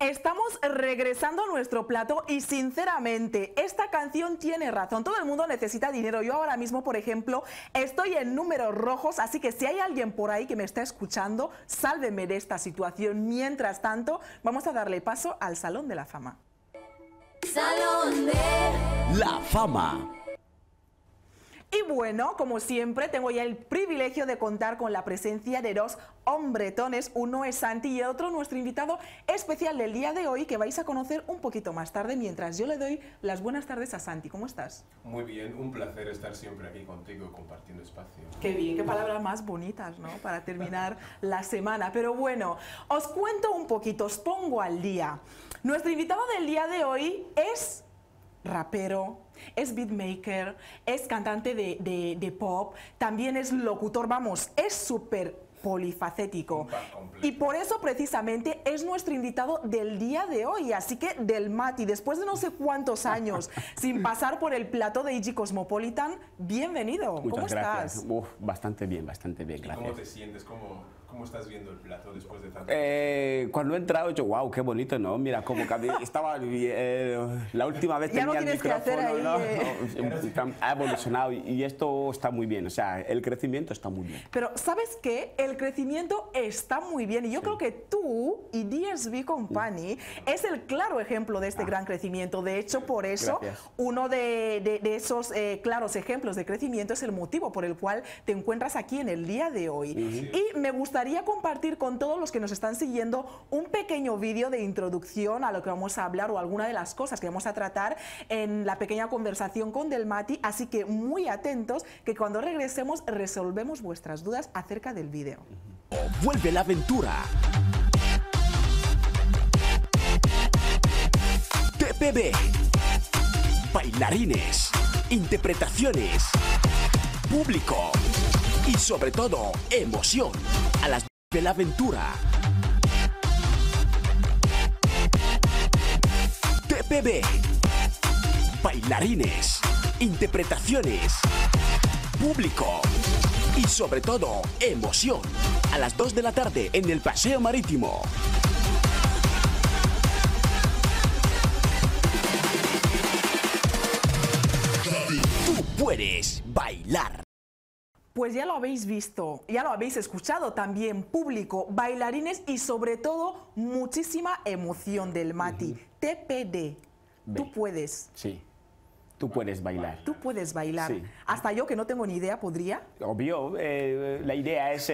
Estamos regresando a nuestro plato y sinceramente esta canción tiene razón, todo el mundo necesita dinero. Yo ahora mismo, por ejemplo, estoy en números rojos, así que si hay alguien por ahí que me está escuchando, sálveme de esta situación. Mientras tanto, vamos a darle paso al Salón de la Fama. Salón de la Fama. Y bueno, como siempre, tengo ya el privilegio de contar con la presencia de dos hombretones. Uno es Santi y el otro nuestro invitado especial del día de hoy, que vais a conocer un poquito más tarde, mientras yo le doy las buenas tardes a Santi. ¿Cómo estás? Muy bien, un placer estar siempre aquí contigo compartiendo espacio. Qué bien, qué palabras más bonitas, ¿no? Para terminar la semana. Pero bueno, os cuento un poquito, os pongo al día. Nuestro invitado del día de hoy es rapero, es beatmaker, es cantante de pop, también es locutor, vamos, es súper polifacético. Y por eso precisamente es nuestro invitado del día de hoy, así que del Mati, después de no sé cuántos años sin pasar por el plató de IG Cosmopolitan, bienvenido. Muchas gracias. ¿Estás? Uf, bastante bien, gracias. ¿Cómo te sientes? ¿Cómo estás viendo el plato después de tanto? Cuando he entrado, he dicho, wow, qué bonito, ¿no? Mira, como que estaba, la última vez ya tenía no el micrófono, ahí, ¿no? Ha evolucionado y esto está muy bien, o sea, el crecimiento está muy bien. Pero, ¿sabes qué? El crecimiento está muy bien y yo creo que tú y DSB Company es el claro ejemplo de este gran crecimiento. De hecho, por eso, uno de esos claros ejemplos de crecimiento es el motivo por el cual te encuentras aquí en el día de hoy. Y me gustaría compartir con todos los que nos están siguiendo un pequeño vídeo de introducción a lo que vamos a hablar o alguna de las cosas que vamos a tratar en la pequeña conversación con Del Mati, así que muy atentos que cuando regresemos resolvemos vuestras dudas acerca del vídeo. Vuelve la aventura. TPB. Bailarines, interpretaciones, público y sobre todo emoción a las de la aventura. TPB. Bailarines, interpretaciones, público y sobre todo emoción a las 2 de la tarde en el Paseo Marítimo. Tú puedes bailar. Pues ya lo habéis visto, ya lo habéis escuchado también, público, bailarines y sobre todo muchísima emoción del Mati. TPD, tú puedes. Sí, tú puedes bailar. Tú puedes bailar. Sí. Hasta yo que no tengo ni idea, ¿podría? Obvio, la idea es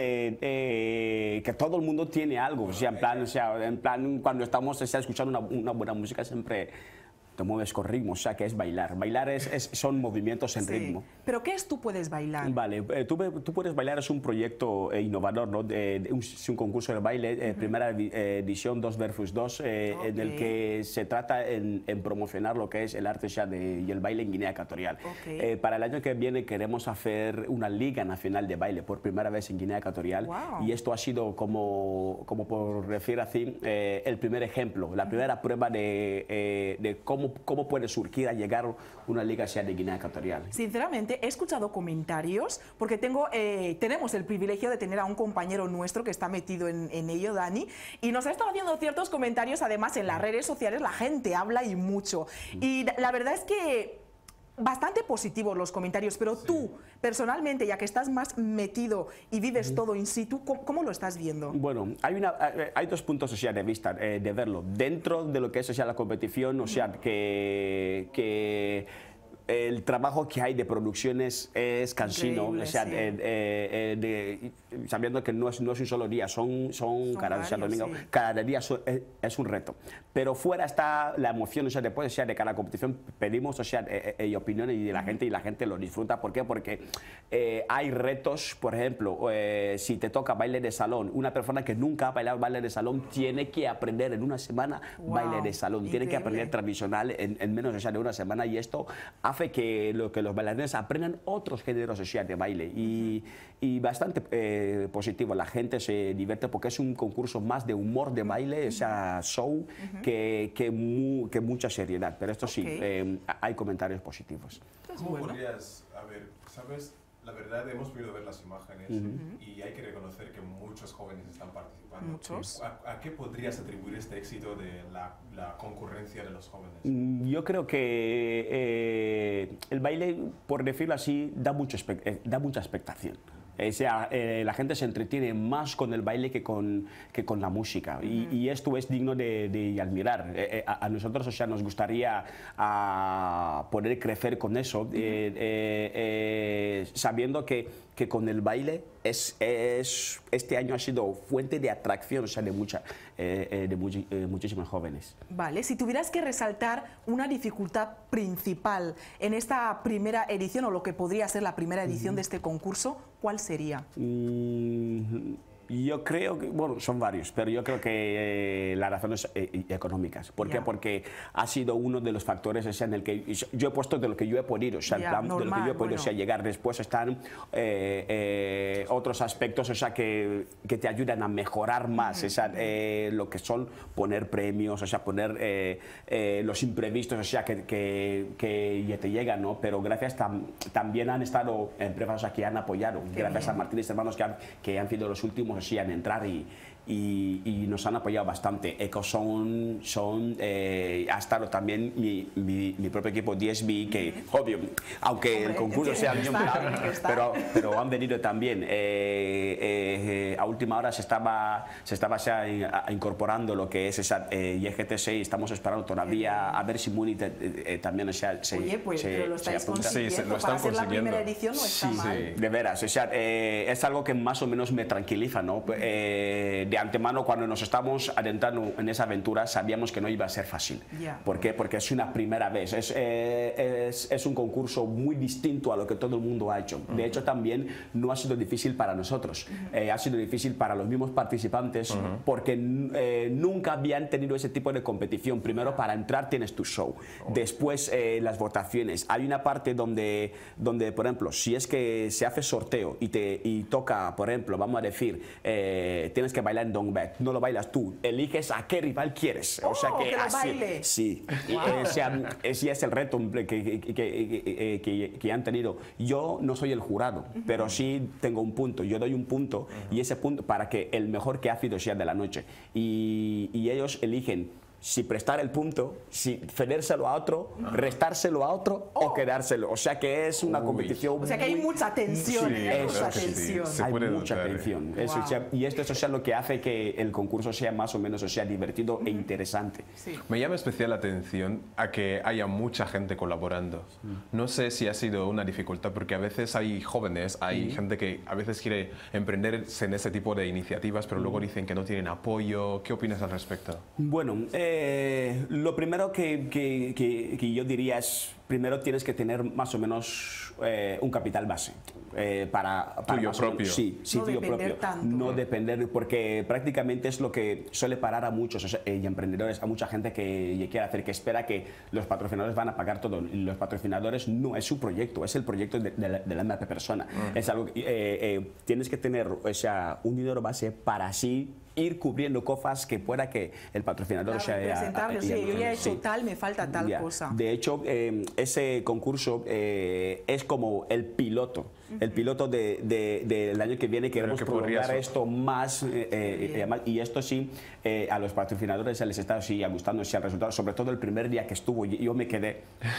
que todo el mundo tiene algo, o sea, en plan cuando estamos escuchando una buena música siempre te mueves con ritmo, o sea, que es bailar. Bailar son movimientos en ritmo. ¿Pero qué es Tú puedes bailar? Vale, tú puedes bailar es un proyecto innovador, ¿no? Es un concurso de baile, primera edición 2 versus 2, en el que se trata en promocionar lo que es el arte y el baile en Guinea Ecuatorial. Para el año que viene queremos hacer una liga nacional de baile por primera vez en Guinea Ecuatorial. Y esto ha sido, como por decir así, el primer ejemplo, la primera prueba de cómo puede surgir a llegar una liga de Guinea Ecuatorial. Sinceramente, he escuchado comentarios, porque tenemos el privilegio de tener a un compañero nuestro que está metido en ello, Dani, y nos ha estado haciendo ciertos comentarios, además en las redes sociales la gente habla y mucho. Y la verdad es que bastante positivos los comentarios, pero tú, personalmente, ya que estás más metido y vives todo in situ, ¿cómo lo estás viendo? Bueno, hay dos puntos de vista de verlo. Dentro de lo que es la competición, o sea, que el trabajo que hay de producciones es cansino, o sea, sabiendo que no es un solo día, son domingo, cada día es un reto. Pero fuera está la emoción, o sea, después de cada competición pedimos, o sea, opiniones y la gente lo disfruta. ¿Por qué? Porque hay retos, por ejemplo, si te toca baile de salón, una persona que nunca ha bailado baile de salón tiene que aprender en una semana baile de salón, tiene que aprender tradicional en menos de una semana, y esto hace que los bailarines aprendan otros géneros de baile y bastante positivo. La gente se divierte porque es un concurso más de humor de baile, o sea, show, que mucha seriedad. Pero esto sí, hay comentarios positivos. ¿Cómo podrías, a ver, sabes, La verdad, hemos podido ver las imágenes y hay que reconocer que muchos jóvenes están participando. Muchos. ¿A qué podrías atribuir este éxito de la concurrencia de los jóvenes? Yo creo que el baile, por decirlo así, da mucha expectación. O sea, la gente se entretiene más con el baile que con la música y esto es digno de admirar. A nosotros, o sea, nos gustaría poder crecer con eso, sabiendo que con el baile este año ha sido fuente de atracción, o sea, de muchísimos jóvenes. Vale, si tuvieras que resaltar una dificultad principal en esta primera edición o lo que podría ser la primera edición de este concurso, ¿cuál sería? Yo creo que, bueno, son varios, pero yo creo que las razones económicas. ¿Por qué? Porque ha sido uno de los factores, o sea, en el que yo he puesto de lo que yo he podido, o sea, el plan de lo que yo he podido, o sea, llegar. Después están otros aspectos, o sea, que te ayudan a mejorar más, o sea, lo que son poner premios, o sea, poner los imprevistos, o sea, que ya te llegan, ¿no? Pero gracias también han estado empresas, o sea, que han apoyado, gracias a Martínez Hermanos, que han sido los últimos así en entrar y nos han apoyado bastante. Ecoson ha estado también mi propio equipo DSB, que obvio, aunque el concurso sea el pero han venido también. A última hora se estaba incorporando lo que es esa YGTC y estamos esperando todavía a ver si Muni también se pero lo estáis consiguiendo. Sí, lo están para hacer la consiguiendo. primera edición no está mal. Sí, de veras, o sea, es algo que más o menos me tranquiliza, ¿no? De antemano, cuando nos estamos adentrando en esa aventura, sabíamos que no iba a ser fácil. ¿Por qué? Porque es una primera vez, es un concurso muy distinto a lo que todo el mundo ha hecho. De hecho, también no ha sido difícil para nosotros, ha sido difícil para los mismos participantes, porque nunca habían tenido ese tipo de competición. Primero, para entrar tienes tu show, después las votaciones. Hay una parte donde, por ejemplo, si es que se hace sorteo y toca, por ejemplo, vamos a decir, tienes que bailar en Dongbek, no lo bailas tú, eliges a qué rival quieres. O sea que lo así, baile. sí, o sea, ese es el reto que han tenido. Yo no soy el jurado, pero sí tengo un punto, yo doy un punto y ese punto para que el mejor que ha sido sea de la noche y ellos eligen si prestar el punto, si cedérselo a otro, restárselo a otro o quedárselo. O sea que es una competición. O sea que hay mucha tensión. Sí, hay mucha sí, tensión. se Hay puede mucha notar, tensión. Wow. Eso, o sea, y esto es, o sea, lo que hace que el concurso sea más o menos, o sea, divertido e interesante. Sí. Me llama especial la atención a que haya mucha gente colaborando. No sé si ha sido una dificultad, porque a veces hay jóvenes, hay gente que a veces quiere emprenderse en ese tipo de iniciativas, pero luego dicen que no tienen apoyo. ¿Qué opinas al respecto? Bueno, lo primero que yo diría es, primero tienes que tener más o menos un capital base. Para tuyo más propio. Sí, No tuyo depender propio. tanto. No depender, porque prácticamente es lo que suele parar a muchos, o sea, y emprendedores, a mucha gente que quiere hacer, que espera que los patrocinadores van a pagar todo. Y los patrocinadores no es su proyecto, es el proyecto de la misma persona. Es algo tienes que tener, o sea, un dinero base para así ir cubriendo cosas que pueda que el patrocinador Claro, presentarlo, sí, yo ya he hecho tal, me falta tal cosa. De hecho, ese concurso es como el piloto del año que viene. Queremos prolongar esto más, y esto sí, a los patrocinadores se les está gustando el resultado, sobre todo el primer día que estuvo, yo me quedé,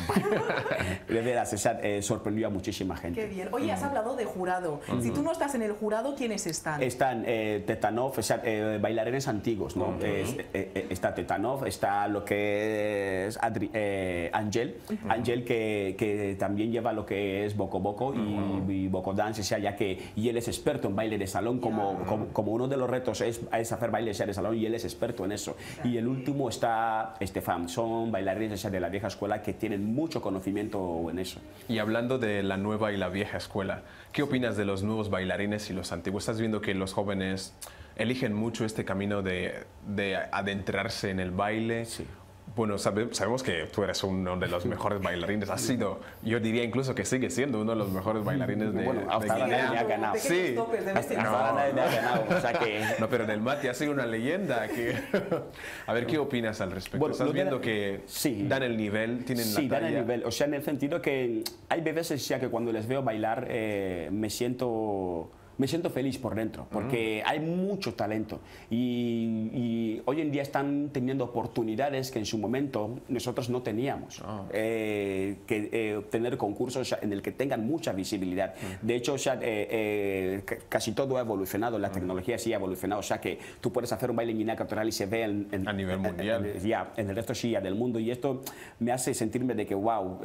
de veras, sorprendió a muchísima gente. Qué bien. Oye, has hablado de jurado. Si tú no estás en el jurado, ¿quiénes están? Están Tetanov, bailarines antiguos, ¿no? Está Tetanov, está lo que es Ángel, que también lleva lo que es Boco Boco y Boco Dance, o sea, y él es experto en baile de salón, como uno de los retos es hacer baile de salón, y él es experto en eso. Y el último está Estefan, son bailarines de la vieja escuela que tienen mucho conocimiento en eso. Y hablando de la nueva y la vieja escuela, ¿qué opinas de los nuevos bailarines y los antiguos? ¿Estás viendo que los jóvenes eligen mucho este camino de adentrarse en el baile? Sí. Bueno, sabemos que tú eres uno de los mejores bailarines. Has sido, yo diría incluso que sigue siendo uno de los mejores bailarines de bueno, hasta ahora nadie ha ganado. Sí. Hasta ahora nadie ha ganado. O sea que... No, pero en el Mati ha sido una leyenda. A ver, ¿qué opinas al respecto? Bueno, ¿Estás viendo que sí, dan el nivel, tienen la talla? Sí, dan el nivel. O sea, en el sentido que hay veces ya que cuando les veo bailar me siento feliz por dentro, porque hay mucho talento y hoy en día están teniendo oportunidades que en su momento nosotros no teníamos. Tener concursos en el que tengan mucha visibilidad. De hecho, o sea, casi todo ha evolucionado, la tecnología sí ha evolucionado, o sea que tú puedes hacer un baile en Guinea Ecuatorial y se ve a nivel mundial. En el resto sí, del mundo, y esto me hace sentirme de que, wow,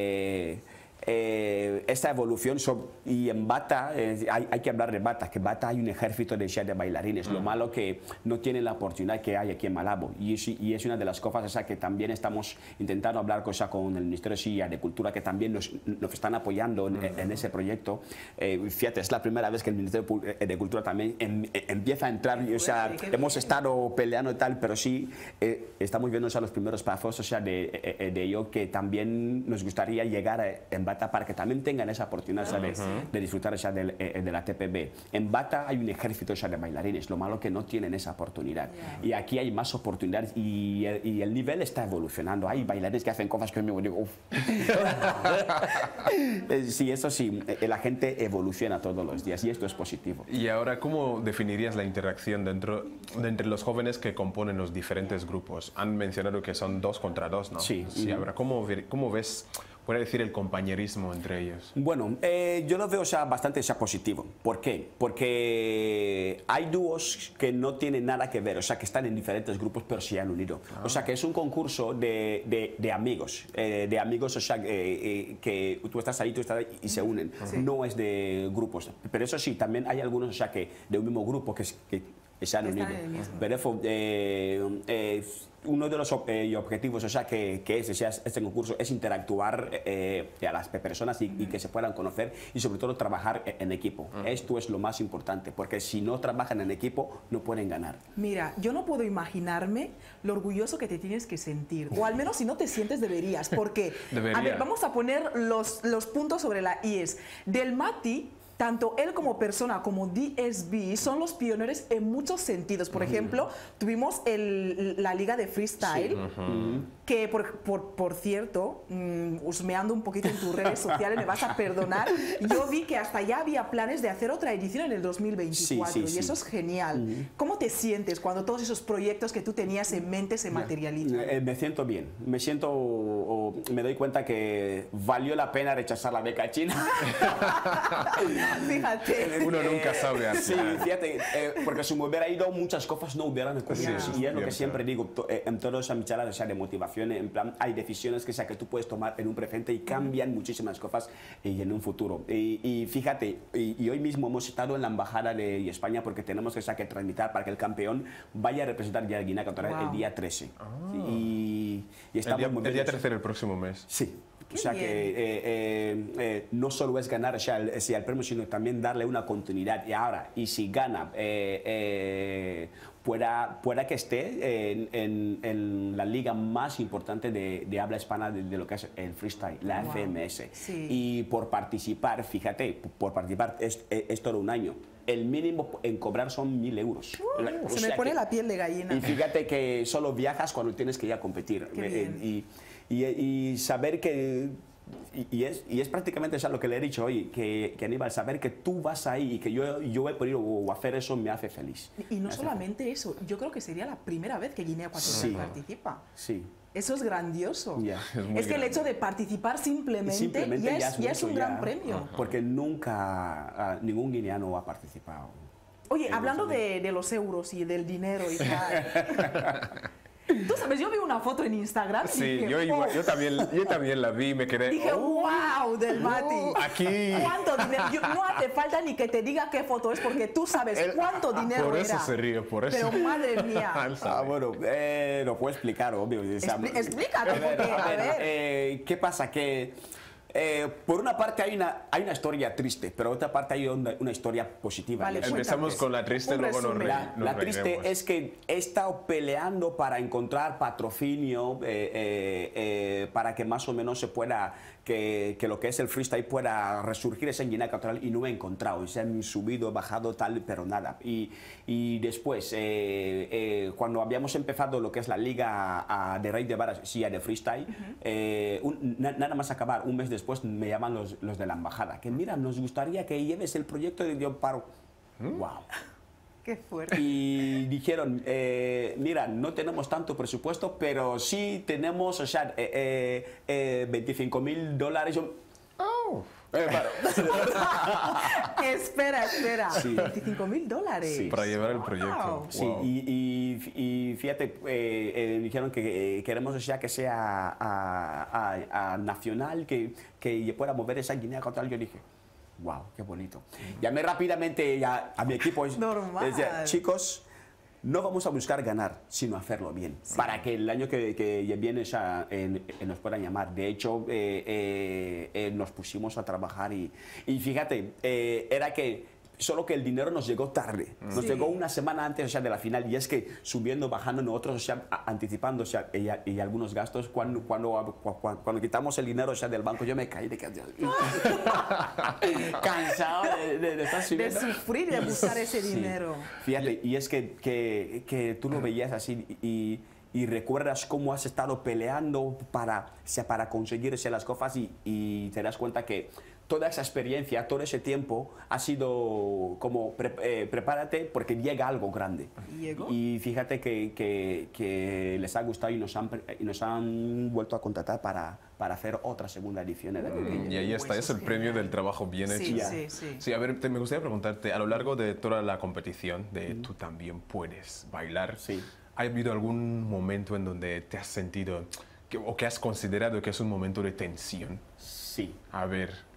esta evolución y en Bata hay que hablar de Bata, que Bata hay un ejército de bailarines, lo malo que no tienen la oportunidad que hay aquí en Malabo, y es una de las cosas que también estamos intentando hablar con el Ministerio de Cultura, que también nos están apoyando en ese proyecto. Fíjate, es la primera vez que el Ministerio de Cultura también empieza a entrar, o sea, hemos estado peleando y tal, pero sí estamos viendo los primeros pasos, o sea, de ello, que también nos gustaría llegar en Bata para que también tengan esa oportunidad de disfrutar de la TPB. En Bata hay un ejército de bailarines, lo malo que no tienen esa oportunidad. Y aquí hay más oportunidades y el nivel está evolucionando. Hay bailarines que hacen cosas que me digo, uff. Sí, eso sí, la gente evoluciona todos los días y esto es positivo. Y ahora, ¿cómo definirías la interacción entre los jóvenes que componen los diferentes grupos? Han mencionado que son 2 contra 2, ¿no? Sí. Ahora, ¿cómo ves, puede decir, el compañerismo entre ellos? Bueno, yo lo veo bastante positivo. ¿Por qué? Porque hay dúos que no tienen nada que ver, o sea, que están en diferentes grupos pero se han unido. O sea, que es un concurso de amigos, o sea, que tú estás ahí y se unen. No es de grupos. Pero eso sí, también hay algunos, o sea, que de un mismo grupo que se han unido. Pero uno de los objetivos, o sea, que este concurso es interactuar a las personas y que se puedan conocer y sobre todo trabajar en equipo. Esto es lo más importante, porque si no trabajan en equipo no pueden ganar. Mira, yo no puedo imaginarme lo orgulloso que te tienes que sentir, o al menos si no te sientes deberías, porque a ver, vamos a poner los puntos sobre la IES. Del Mati, tanto él como persona como DSB son los pioneros en muchos sentidos. Por ejemplo, tuvimos la liga de freestyle, que por cierto, husmeando un poquito en tus redes sociales, me vas a perdonar, yo vi que hasta ya había planes de hacer otra edición en el 2024 y eso es genial. ¿Cómo te sientes cuando todos esos proyectos que tú tenías en mente se materializan? Me siento bien, me doy cuenta que valió la pena rechazar la beca china. Fíjate. Uno nunca sabe. Sí, fíjate, porque si me hubiera ido, muchas cosas no hubieran ocurrido. Y es lo que siempre digo en todas esas charlas de motivación, en plan, hay decisiones que tú puedes tomar en un presente y cambian muchísimas cosas en un futuro. Y fíjate, y hoy mismo hemos estado en la Embajada de España porque tenemos que transmitir para que el campeón vaya a representar ya a Guinea Ecuatorial el día 13. Y estamos el día 13 del próximo mes. Sí. O sea que no solo es ganar el premio, sino también darle una continuidad. Y si gana, pueda que esté en la liga más importante de habla hispana de lo que es el freestyle, la FMS. Sí. Y por participar, fíjate, es todo un año. El mínimo en cobrar son 1.000 euros. Se me pone la piel de gallina. Y fíjate que solo viajas cuando tienes que ir a competir. Y saber que... Y es prácticamente lo que le he dicho hoy, que Aníbal, saber que tú vas ahí y que yo he podido hacer eso me hace feliz. Y no solamente eso, yo creo que sería la primera vez que Guinea Ecuatorial participa. Sí. Eso es grandioso. Es que el hecho de participar simplemente ya es un gran premio. Porque nunca ningún guineano ha participado. Oye, hablando de los euros y del dinero y tal... Tú sabes, yo vi una foto en Instagram y dije, yo también la vi y me quedé... Dije, wow, del Mati. Aquí. ¿Cuánto dinero? No hace falta ni que te diga qué foto es porque tú sabes cuánto dinero por eso era. se ríe, por eso. Pero madre mía. Bueno, lo puedo explicar, obvio. Explícate, porque, a ver. ¿Qué pasa? Que Por una parte hay una historia triste, pero por otra parte hay una historia positiva. Vale, Empezamos con la triste, un luego resumen. La triste es que he estado peleando para encontrar patrocinio para que más o menos se pueda, que lo que es el freestyle pueda resurgir esa Guinea Ecuatorial, y no he encontrado. Se han subido, bajado, tal, pero nada. Y después, cuando habíamos empezado lo que es la liga de Rey de Varas, sí, de freestyle, nada más acabar, un mes después me llaman los de la embajada, que mira, nos gustaría que lleves el proyecto de Yo Paro. ¡Wow! Qué fuerte. Y dijeron, mira, no tenemos tanto presupuesto, pero sí tenemos, o sea, $25,000. Yo, Espera. Sí. $25,000. Sí. Para llevar el proyecto. Wow. sí, Wow. y fíjate, dijeron que queremos, o sea, que sea a nacional, que pueda mover esa Guinea Ecuatorial. Yo dije, wow, qué bonito. Llamé rápidamente a mi equipo. Normal. Decía, chicos, no vamos a buscar ganar, sino hacerlo bien. Para que el año que viene nos puedan llamar. De hecho, nos pusimos a trabajar y fíjate, era que solo que el dinero nos llegó tarde. Nos Sí. llegó una semana antes, o sea, de la final. Y es que subiendo, bajando nosotros, o sea, anticipando, o sea, y algunos gastos, cuando quitamos el dinero, o sea, del banco, yo me caí de cansado de estar De subiendo. sufrir, de buscar ese Sí. dinero. Fíjate, y es que tú lo veías así y recuerdas cómo has estado peleando para conseguir, o sea, las cosas, y te das cuenta que toda esa experiencia, todo ese tiempo ha sido como prepárate porque llega algo grande. ¿Y llegó? Y fíjate que les ha gustado y nos han vuelto a contratar para hacer otra segunda edición de la Y ahí está, es el premio del trabajo bien Sí, hecho. sí. Sí, a ver, me gustaría preguntarte, a lo largo de toda la competición de Tú también puedes bailar, Sí. ¿ha habido algún momento en donde te has sentido o que has considerado que es un momento de tensión? Sí. A ver,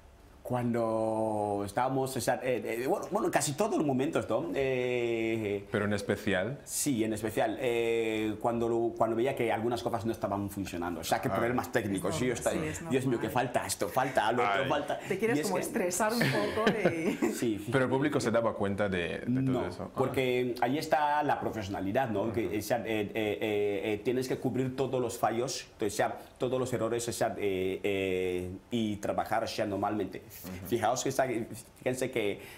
Cuando estábamos, o sea, bueno, casi todos los momentos, ¿no? pero en especial. Sí, en especial cuando veía que algunas cosas no estaban funcionando, o sea, que problemas técnicos, Es sí, yo estaba, normal, sí, es Dios mío, normal. que falta esto, falta lo otro, Ay. falta. Te quieres Y es como que- estresar un poco de... Sí, fíjate. Pero el público se daba cuenta de todo No, eso. porque ahí está la profesionalidad, ¿no? Que, o sea, tienes que cubrir todos los fallos, o sea, todos los errores, o sea, y trabajar, o sea, normalmente. Fíjense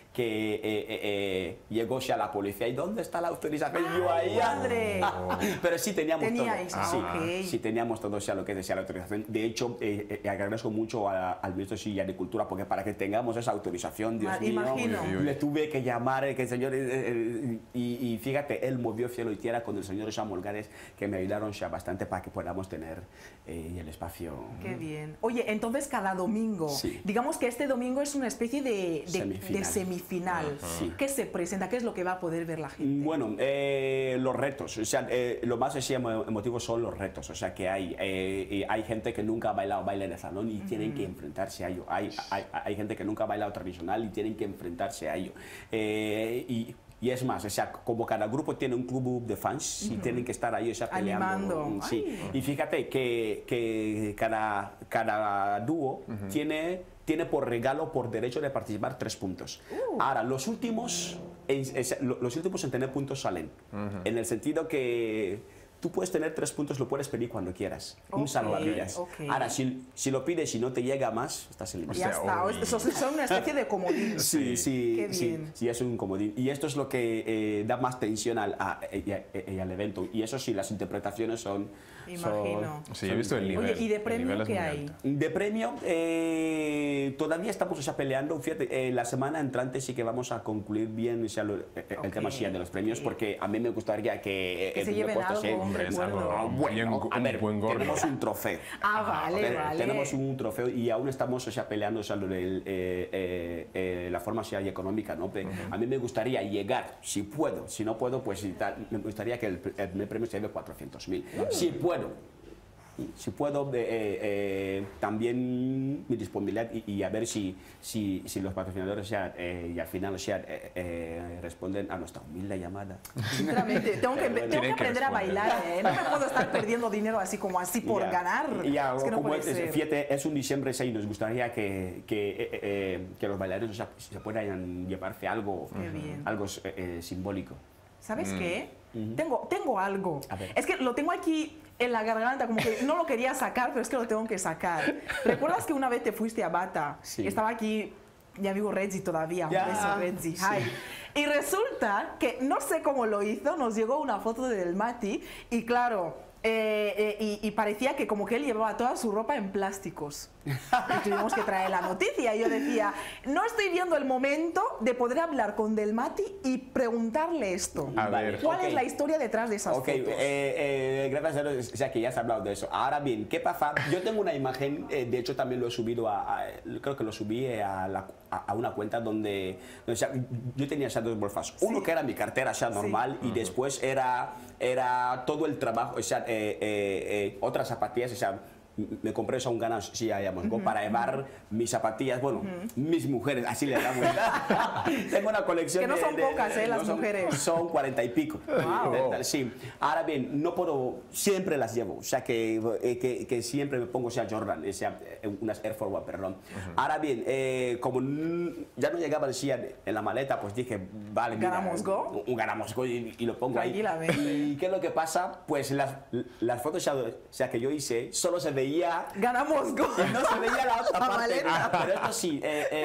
que llegó ya la policía. ¿Y dónde está la autorización? Y yo ahí. ¡Madre! Pero sí teníamos Teníais, todo. Sí, ok. sí teníamos todo, o sea, lo que decía la autorización. De hecho, agradezco mucho al ministro de Agricultura, porque para que tengamos esa autorización, Dios mío, Imagino. le tuve que llamar, que el señor, y fíjate, él movió cielo y tierra con el señor Jean Molgares, que me ayudaron ya bastante para que podamos tener el espacio. Qué bien. Oye, entonces cada domingo, Sí. digamos que este domingo es una especie de Semifinal. semifinal. ¿Qué se presenta? ¿Qué es lo que va a poder ver la gente? Bueno, los retos, o sea, lo más emotivo son los retos, o sea, que hay gente que nunca ha bailado baile de salón y tienen que enfrentarse a ello, hay gente que nunca ha bailado tradicional y tienen que enfrentarse a ello. Y es más, o sea, como cada grupo tiene un club de fans y tienen que estar ahí, o sea, peleando. Animando. Sí. Y fíjate que cada dúo tiene por regalo, por derecho de participar, 3 puntos. Ahora, los últimos en tener puntos salen. En el sentido que tú puedes tener 3 puntos, lo puedes pedir cuando quieras. Un Ok, salvavidas. ok. Ahora, si lo pides y no te llega más, estás eliminado. Ya Hostia, está. uy. Son una especie de comodín. Sí, Qué bien. sí, es un comodín. Y esto es lo que da más tensión al evento. Y eso sí, las interpretaciones son... Imagino. Sí, he visto el nivel. Oye, ¿y de el premio nivel es qué muy hay? alto. De premio, todavía estamos, o sea, peleando. Fíjate, la semana entrante sí que vamos a concluir bien, o sea, el tema sí, de los premios, porque a mí me gustaría que Que el se primer lleven puesto algo, sea- un Hombre, es recuerdo. algo Bueno, bien- a ver, un buen gordo. tenemos un trofeo. Vale. Tenemos un trofeo y aún estamos, o sea, peleando, o sea, la forma, o sea, económica, ¿no? A mí me gustaría llegar, si puedo. Si no puedo, pues me gustaría que el primer premio sea de 400.000. Si puedo. si puedo, también mi disponibilidad y a ver si los patrocinadores y al final responden a nuestra humilde llamada. Sinceramente, tengo que aprender a bailar, no me puedo estar perdiendo dinero así como así por ganar. Es que no puede ser. Fíjate, es un diciembre y nos gustaría que los bailarines se puedan llevarse algo simbólico. ¿Sabes qué? Tengo algo. Es que lo tengo aquí en la garganta, como que no lo quería sacar, pero es que lo tengo que sacar. ¿Recuerdas que una vez te fuiste a Bata? Sí. Estaba aquí mi amigo Redzi todavía, un beso Redzi. Sí. Y resulta que, no sé cómo lo hizo, nos llegó una foto del Mati y claro, y parecía que como que él llevaba toda su ropa en plásticos. Y tuvimos que traer la noticia. Y yo decía, no estoy viendo el momento de poder hablar con Del Mati y preguntarle esto. ¿Cuál es la historia detrás de esas fotos? Gracias a Dios, o sea, que ya has hablado de eso. Ahora bien, ¿qué pasa? Yo tengo una imagen, de hecho también lo he subido creo que lo subí a una cuenta donde o sea, yo tenía dos bolsas. Uno que era mi cartera normal y después era todo el trabajo, o sea, otras zapatillas, o sea, me compré eso un ganas para llevar mis zapatillas, bueno, mis mujeres, así le damos. Tengo una colección que no son pocas, las mujeres. Son 40 y pico. Wow. Sí. Ahora bien, no puedo, siempre las llevo, o sea, que siempre me pongo, o sea, Jordan, o sea, unas Air Force One, perdón. Ahora bien, como ya no llegaba en la maleta, pues dije, vale, mira, ¿Ganamos-go? Un ganamos-go y lo pongo ahí. ¿Y qué es lo que pasa? Pues las fotos, o sea, que yo hice, solo se veía ¡Ganamos-go! No se veía la otra parte. Pero esto sí,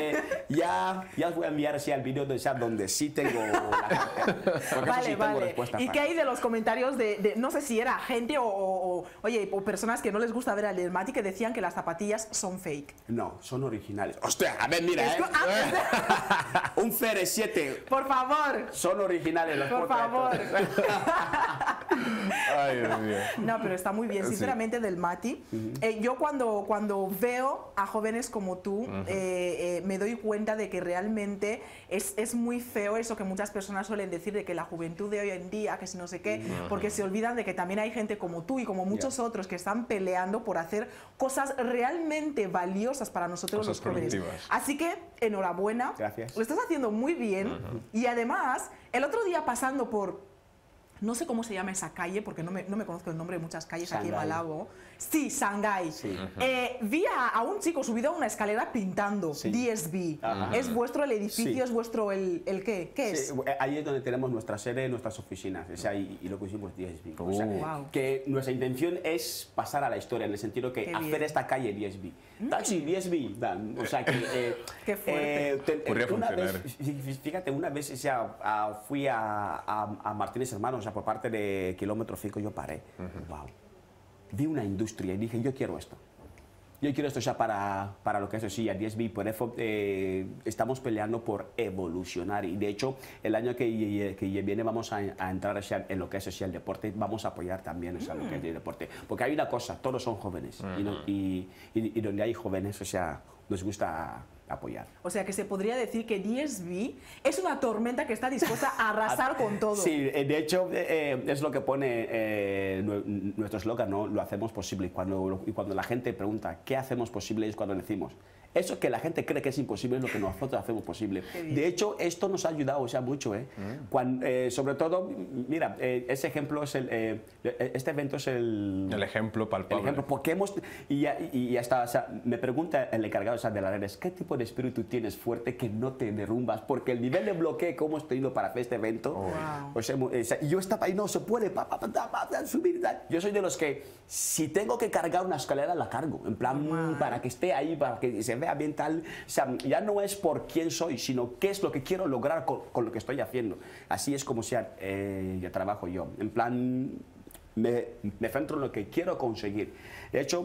ya os voy a enviar el vídeo donde sí tengo la cartera. Tengo respuesta. ¿Y qué hay de los comentarios de no sé si era gente o personas que no les gusta ver al Del Mati que decían que las zapatillas son fake? No, son originales. ¡Hostia! A ver, mira, un CR7. Por favor. Son originales los por favor. Ay, Dios mío. No, pero está muy bien. Sinceramente, Del Mati, yo cuando veo a jóvenes como tú, me doy cuenta de que realmente es muy feo eso que muchas personas suelen decir de que la juventud de hoy en día, que si no sé qué, porque se olvidan de que también hay gente como tú y como muchos otros que están peleando por hacer cosas realmente valiosas para nosotros los jóvenes. Así que, enhorabuena. Gracias. Lo estás haciendo muy bien. Y además, el otro día pasando por... No sé cómo se llama esa calle, porque no me conozco el nombre de muchas calles aquí en Malabo. Sí, Shanghái. Sí. Vi a un chico subido a una escalera pintando, DSB. ¿Es vuestro el edificio? Sí. ¿Es vuestro el qué? ¿Qué es? Ahí es donde tenemos nuestra sede, nuestras oficinas. O sea, y lo que hicimos DSB. O sea, que nuestra intención es pasar a la historia, en el sentido que hacer esta calle DSB. Taxi, DSB. O sea, que... Qué fuerte. Fíjate, una vez fui a Martínez Hermanos, o sea, por parte de Kilómetro 5, yo paré. Wow. Vi una industria y dije, yo quiero esto. Yo quiero esto ya para lo que es así, a DSB. Por eso estamos peleando por evolucionar. Y de hecho, el año que viene vamos a entrar en lo que es el deporte. Vamos a apoyar también lo que es el deporte. Porque hay una cosa, todos son jóvenes. Y donde hay jóvenes, o sea, nos gusta apoyar. O sea, que se podría decir que DSB es una tormenta que está dispuesta a arrasar con todo. Sí, de hecho, es lo que pone nuestro eslogan, ¿no? Lo hacemos posible. Y cuando la gente pregunta, ¿qué hacemos posible? Es cuando decimos, eso que la gente cree que es imposible es lo que nosotros hacemos posible. De hecho, esto nos ha ayudado, o sea, mucho, sobre todo, mira, ese ejemplo es este evento es el ejemplo palpable. El ejemplo, porque y hasta, o sea, me pregunta el encargado, o sea, de las redes, ¿qué tipo de espíritu tienes fuerte que no te derrumbas? Porque el nivel de bloqueo que hemos tenido para hacer este evento, o sea, yo estaba ahí, no se puede, subir. Yo soy de los que, si tengo que cargar una escalera, la cargo, en plan, para que esté ahí, para que se vea bien tal. O sea, ya no es por quién soy, sino qué es lo que quiero lograr con lo que estoy haciendo. Así es como ya trabajo yo. En plan, me centro en lo que quiero conseguir. De hecho,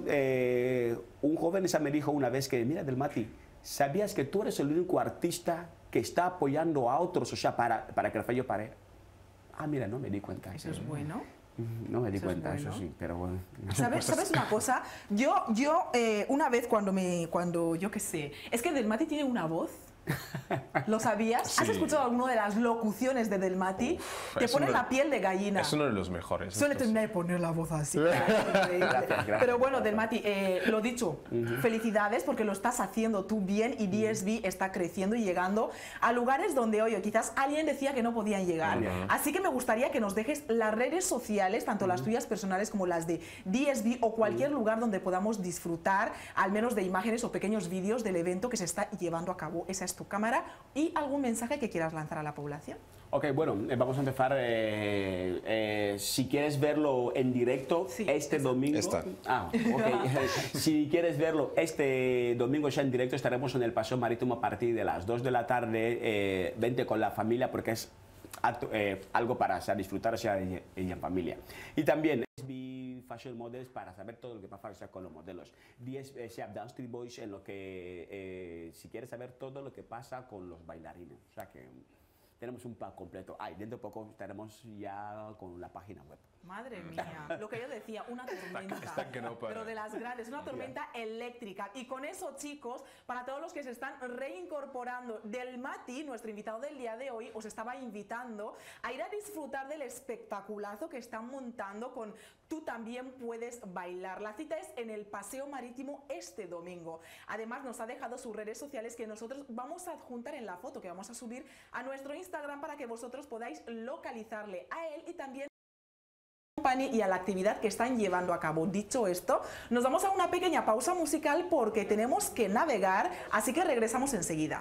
un joven me dijo una vez que, mira, Del Mati, ¿sabías que tú eres el único artista que está apoyando a otros, o sea, para que yo pare? Ah, mira, no me di cuenta. Eso es bueno. No me di cuenta, eso sí, pero bueno. ¿Sabes una cosa? Yo una vez cuando yo qué sé, es que Del Mati tiene una voz ¿Lo sabías? Sí. ¿Has escuchado alguna de las locuciones de Delmati? Te ponen la piel de gallina. Es uno de los mejores. Suele tener que poner la voz así. Gracias. Pero bueno, Delmati, lo dicho, felicidades porque lo estás haciendo tú bien y DSB está creciendo y llegando a lugares donde, oye, quizás alguien decía que no podían llegar. Así que me gustaría que nos dejes las redes sociales, tanto las tuyas personales como las de DSB o cualquier lugar donde podamos disfrutar al menos de imágenes o pequeños vídeos del evento que se está llevando a cabo. Esa es tu cámara. ¿Y algún mensaje que quieras lanzar a la población? Ok, bueno, vamos a empezar. Si quieres verlo en directo este domingo. Si quieres verlo este domingo ya en directo, estaremos en el Paseo Marítimo a partir de las 2 de la tarde. Vente con la familia porque es algo para disfrutar en familia. Y también DSB Fashion Models para saber todo lo que pasa con los modelos. DSB Dance Street Boys en lo que si quieres saber todo lo que pasa con los bailarines. O sea que tenemos un pack completo. Dentro de poco estaremos ya con la página web. Madre mía, lo que yo decía, una tormenta, pero de las grandes, una tormenta eléctrica. Y con eso, chicos, para todos los que se están reincorporando, Delmati, nuestro invitado del día de hoy, os estaba invitando a ir a disfrutar del espectaculazo que están montando con Tú también puedes bailar. La cita es en el Paseo Marítimo este domingo. Además, nos ha dejado sus redes sociales que nosotros vamos a adjuntar en la foto que vamos a subir a nuestro Instagram para que vosotros podáis localizarle a él y también y a la actividad que están llevando a cabo. Dicho esto, nos vamos a una pequeña pausa musical porque tenemos que navegar, así que regresamos enseguida.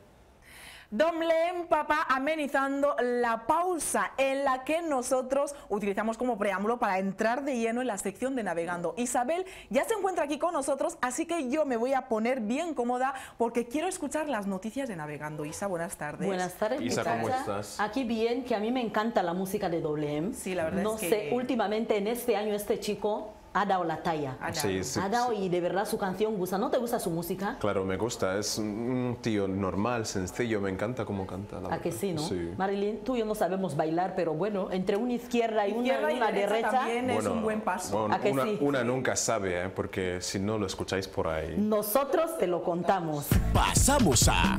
Domlem, papá, amenizando la pausa en la que nosotros utilizamos como preámbulo para entrar de lleno en la sección de Navegando. Isabel ya se encuentra aquí con nosotros, así que yo me voy a poner bien cómoda porque quiero escuchar las noticias de Navegando. Isa, buenas tardes. Buenas tardes, Isa, ¿cómo estás? Aquí bien, que a mí me encanta la música de Domlem. Sí, la verdad no es que... sé, últimamente en este año este chico ha dado la talla. Ha dado y de verdad su canción gusta. ¿No te gusta su música? Claro, me gusta. Es un tío normal, sencillo. Me encanta cómo canta. ¿A que sí, no? Sí. Marilyn, tú y yo no sabemos bailar, pero bueno, entre una izquierda y una derecha también es un buen paso. Bueno, ¿A que sí? Una nunca sabe, porque si no lo escucháis por ahí. Nosotros te lo contamos. Pasamos a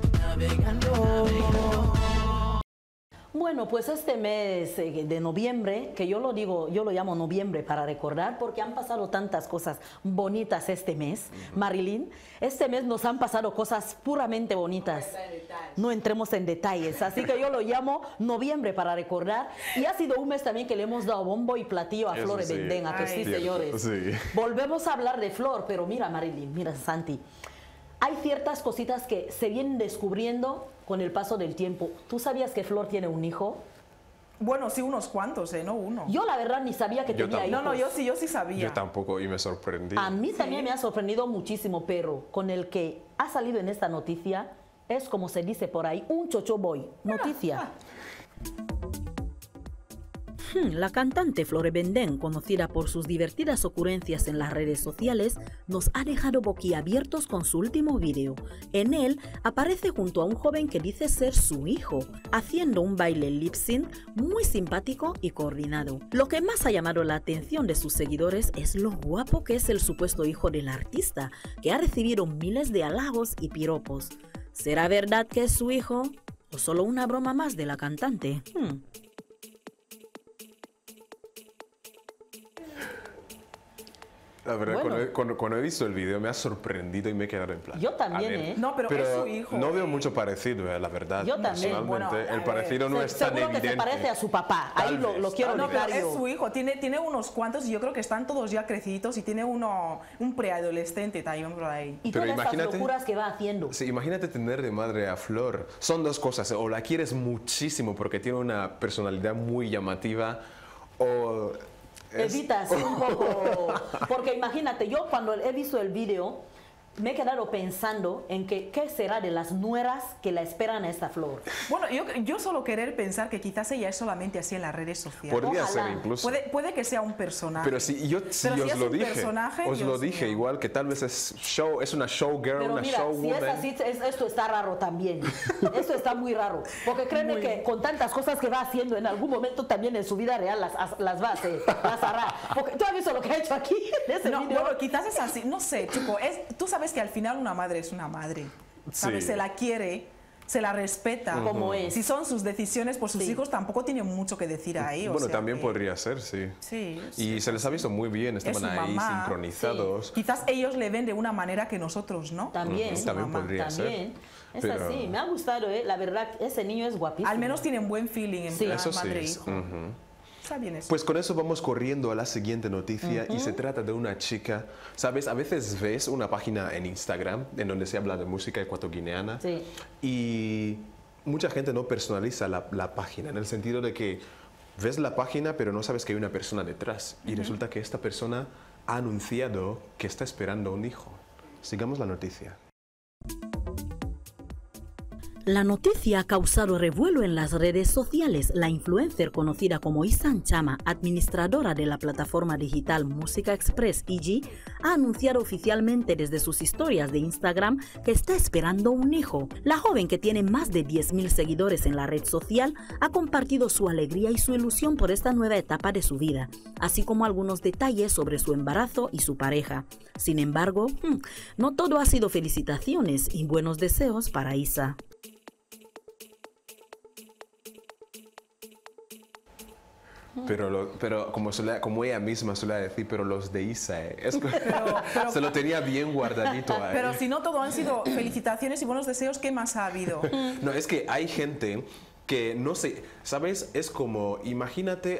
Navegando. Bueno, pues este mes de noviembre, que yo lo llamo noviembre para recordar, porque han pasado tantas cosas bonitas este mes. Marilyn, este mes nos han pasado cosas puramente bonitas. No entremos en detalles, así que yo lo llamo noviembre para recordar. Y ha sido un mes también que le hemos dado bombo y platillo a Flor Bendén, ¿a que sí, señores? Sí. Volvemos a hablar de Flor, pero mira, Marilyn, mira, Santi. Hay ciertas cositas que se vienen descubriendo con el paso del tiempo. ¿Tú sabías que Flor tiene un hijo? Bueno, sí, unos cuantos, no uno. Yo la verdad ni sabía que tenía hijos. No, yo sí sabía. Yo tampoco, y me sorprendí. A mí también me ha sorprendido muchísimo, pero con el que ha salido en esta noticia, es como se dice por ahí, un chocho boy. Noticia. La cantante Flor Bendén, conocida por sus divertidas ocurrencias en las redes sociales, nos ha dejado boquiabiertos con su último vídeo. En él aparece junto a un joven que dice ser su hijo, haciendo un baile lip sync muy simpático y coordinado. Lo que más ha llamado la atención de sus seguidores es lo guapo que es el supuesto hijo del artista, que ha recibido miles de halagos y piropos. ¿Será verdad que es su hijo o solo una broma más de la cantante? La verdad, Bueno. cuando he visto el video me ha sorprendido y me he quedado en plan. Yo también, a ver. No, pero es su hijo. No veo mucho parecido, la verdad. Yo también. Personalmente, Bueno, el parecido no es tan Seguro evidente. que se parece a su papá. Ahí lo quiero No, pero notar yo. es su hijo, tiene unos cuantos y yo creo que están todos ya creciditos y tiene un preadolescente también por ahí. Y Pero todas estas imagínate- locuras que va haciendo. Sí, imagínate tener de madre a Flor. Son dos cosas. O la quieres muchísimo porque tiene una personalidad muy llamativa o... Evitas un poco. Porque imagínate, yo cuando he visto el vídeo, me he quedado pensando en que qué será de las nueras que la esperan a esta Flor. Bueno, yo solo querer pensar que quizás ella es solamente así en las redes sociales. Podría Ojalá. ser incluso. Puede que sea un personaje. Pero si yo Pero si os es lo un dije, personaje, os lo Dios dije mío. igual que tal vez es una showgirl, Pero una mira, si showwoman. es así, esto está raro también. Esto está muy raro. Porque créeme que con tantas cosas que va haciendo, en algún momento también en su vida real las va a hacer, las hará. Porque tú has visto lo que ha hecho aquí en ese No, video. bueno, quizás es así, no sé, chico, tú sabes que al final una madre es una madre. ¿sabes? Sí. Se la quiere, se la respeta. Como es. Si son sus decisiones por sus hijos, tampoco tienen mucho que decir ahí. Bueno, también podría ser, sí. Sí. Y se les ha visto muy bien, estaban su ahí mamá, sincronizados. Quizás ellos le ven de una manera que nosotros, ¿no? También, También podría también. ser. Es Pero- así, me ha gustado, la verdad, ese niño es guapísimo. Al menos tienen buen feeling en plan Eso sí. madre e hijo. Está bien eso. Pues con eso vamos corriendo a la siguiente noticia y se trata de una chica, ¿sabes? A veces ves una página en Instagram en donde se habla de música ecuatoguineana Sí. y mucha gente no personaliza la página en el sentido de que ves la página pero no sabes que hay una persona detrás y resulta que esta persona ha anunciado que está esperando un hijo. Sigamos la noticia. La noticia ha causado revuelo en las redes sociales. La influencer conocida como Isan Chama, administradora de la plataforma digital Música Express IG, ha anunciado oficialmente desde sus historias de Instagram que está esperando un hijo. La joven, que tiene más de 10.000 seguidores en la red social, ha compartido su alegría y su ilusión por esta nueva etapa de su vida, así como algunos detalles sobre su embarazo y su pareja. Sin embargo, no todo ha sido felicitaciones y buenos deseos para Isa. Pero como ella misma suele decir, pero los de Isa, se lo tenía bien guardadito ahí. Pero si no todo han sido felicitaciones y buenos deseos, ¿qué más ha habido? No, es que hay gente que no sé, ¿sabes? Es como, imagínate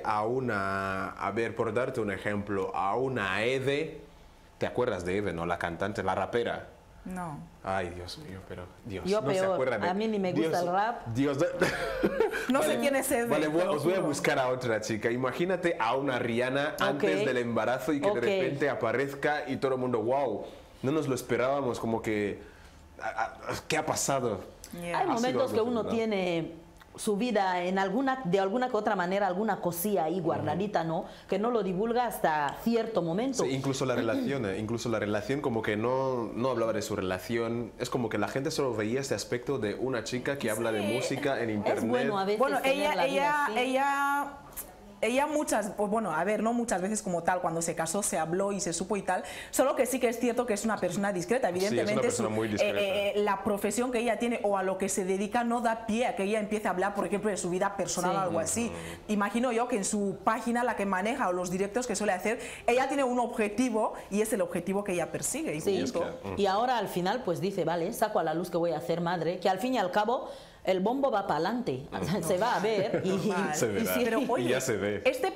a ver, por darte un ejemplo, a una Eve, ¿te acuerdas de Eve, no? La cantante, la rapera. No. Ay, Dios mío, pero Dios, Yo no se peor, acuerdan de... a mí ni me gusta el rap. Dios, No sé quién es Eve. Vale, te lo os voy a juro. buscar a otra chica. Imagínate a una Rihanna antes del embarazo y que de repente aparezca y todo el mundo, wow, no nos lo esperábamos, como que, ¿qué ha pasado? Yeah. Hay Ha sido momentos que algo uno así, ¿no? tiene su vida de alguna que otra manera, alguna cosilla ahí guardadita, ¿no? Que no lo divulga hasta cierto momento. Sí, incluso la relación como que no hablaba de su relación, es como que la gente solo veía este aspecto de una chica que habla de música en internet. Es bueno a veces Bueno, tener la vida así. ella muchas, pues bueno, a ver, no muchas veces como tal, cuando se casó se habló y se supo y tal, solo que sí que es cierto que es una persona discreta, evidentemente Sí, es una persona muy discreta. La profesión que ella tiene o a lo que se dedica no da pie a que ella empiece a hablar, por ejemplo, de su vida personal Sí. o algo así. Imagino yo que en su página, la que maneja o los directos que suele hacer, ella tiene un objetivo y es el objetivo que ella persigue. Y Sí, punto. y ahora al final pues dice, vale, saco a la luz que voy a hacer madre, que al fin y al cabo el bombo va para adelante, se va a ver y, Normal. Se verá. sí. Pero oye, Y ya se ve. este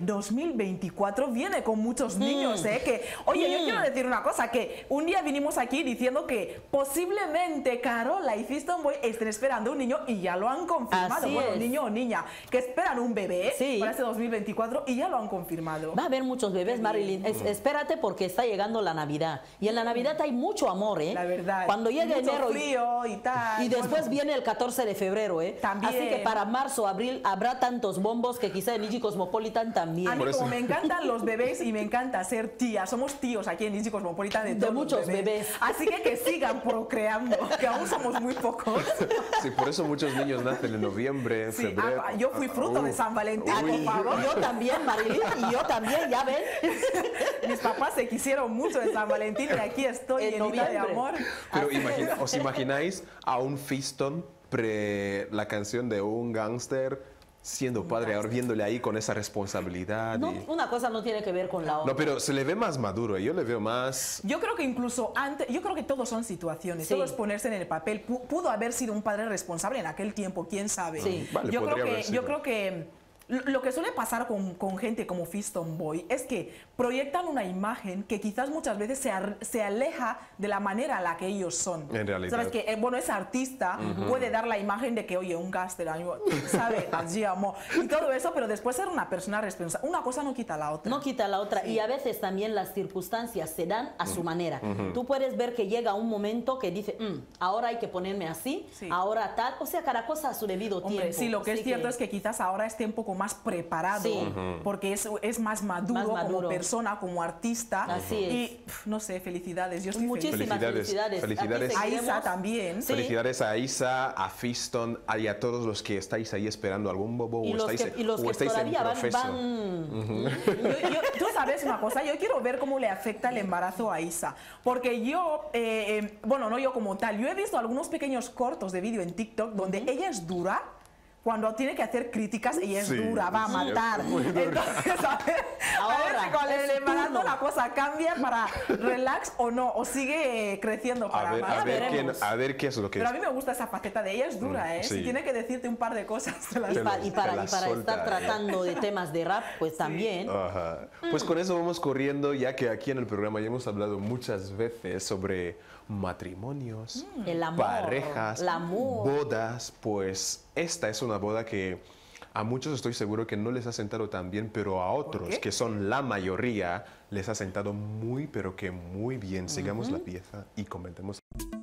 pre-2024 viene con muchos niños, ¿eh? Que, oye, yo quiero decir una cosa, que un día vinimos aquí diciendo que posiblemente Carola y Fiston Boy estén esperando un niño y ya lo han confirmado. Así Bueno, es. niño o niña, que esperan un bebé Sí. para este 2024 y ya lo han confirmado. Va a haber muchos bebés, Marilyn. Espérate porque está llegando la Navidad. Y en la Navidad hay mucho amor, ¿eh? La verdad. Cuando llegue Mucho enero frío y tal. y después Bueno, viene el 14 de febrero, ¿eh? También. Así que para marzo, abril habrá tantos bombos que quizá en Digi Cosmopolitan también. a mí como me encantan los bebés y me encanta ser tía, somos tíos aquí en Digi Cosmopolitan de, todos los muchos bebés. Así que sigan procreando, que aún somos muy pocos. Sí, por eso muchos niños nacen en noviembre, Sí, febrero. yo fui fruto de San Valentín, Uy. por favor. Yo también, Marilyn, y yo también, ya ven. Mis papás se quisieron mucho de San Valentín y aquí estoy En llenita de noviembre. amor. Pero Así es. ¿os imagináis a un Fiston pre la canción de un gángster siendo padre, ahora viéndole ahí con esa responsabilidad? No, y- una cosa no tiene que ver con la otra. No, pero se le ve más maduro, yo le veo más... Yo creo que incluso antes, yo creo que todos son situaciones, Sí. todo es ponerse en el papel. Pudo haber sido un padre responsable en aquel tiempo, quién sabe. Sí. Vale, yo podría creo haber que, sido. yo creo que lo que suele pasar con gente como Fiston Boy es que proyectan una imagen que quizás muchas veces se aleja de la manera en la que ellos son. En realidad. Sabes que, bueno, ese artista puede dar la imagen de que, oye, un gángster, ¿sabes? Allí amo. Y todo eso, pero después ser una persona responsable. Una cosa no quita la otra. No quita la otra. Y a veces también las circunstancias se dan a su manera. Tú puedes ver que llega un momento que dice, ahora hay que ponerme así, Sí. ahora tal. O sea, cada cosa a su debido Hombre, tiempo. sí, lo que Así es cierto es que quizás ahora esté un poco más más preparado, porque es más maduro como persona, como artista. Así es. Y no sé, felicidades. Yo estoy Muchísimas felicidades. A Isa también. Sí. Felicidades a Isa, a Fiston y a todos los que estáis ahí esperando algún bobo Y los que todavía van... Tú sabes una cosa, yo quiero ver cómo le afecta el embarazo a Isa, porque yo, bueno, no yo como tal, yo he visto algunos pequeños cortos de vídeo en TikTok donde ella es dura. Cuando tiene que hacer críticas, ella es dura, va a matar. Entonces, a ver si con el embarazo la cosa cambia para relax o no, o sigue creciendo para más. A ver qué es lo que Pero a mí me gusta esa faceta de ella, es dura, ¿eh? Sí. Si tiene que decirte un par de cosas. Y para estar tratando de temas de rap, pues también. Ajá. Pues con eso vamos corriendo, ya que aquí en el programa ya hemos hablado muchas veces sobre matrimonios, el amor, parejas, el amor, bodas. Pues esta es una boda que a muchos estoy seguro que no les ha sentado tan bien, pero a otros, que son la mayoría, les ha sentado muy, pero que muy bien. Sigamos la pieza y comentemos.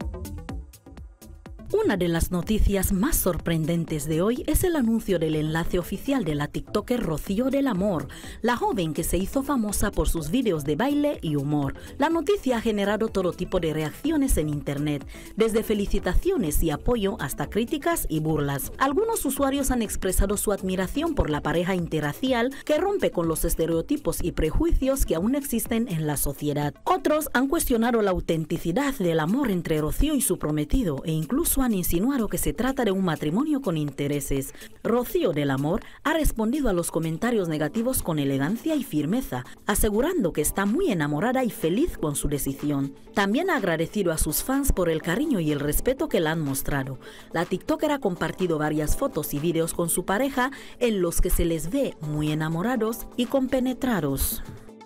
Una de las noticias más sorprendentes de hoy es el anuncio del enlace oficial de la TikToker Rocío del Amor, la joven que se hizo famosa por sus vídeos de baile y humor. La noticia ha generado todo tipo de reacciones en internet, desde felicitaciones y apoyo hasta críticas y burlas. Algunos usuarios han expresado su admiración por la pareja interracial que rompe con los estereotipos y prejuicios que aún existen en la sociedad. Otros han cuestionado la autenticidad del amor entre Rocío y su prometido e incluso han insinuado que se trata de un matrimonio con intereses. Rocío del Amor ha respondido a los comentarios negativos con elegancia y firmeza, asegurando que está muy enamorada y feliz con su decisión. También ha agradecido a sus fans por el cariño y el respeto que le han mostrado. La TikToker ha compartido varias fotos y vídeos con su pareja en los que se les ve muy enamorados y compenetrados.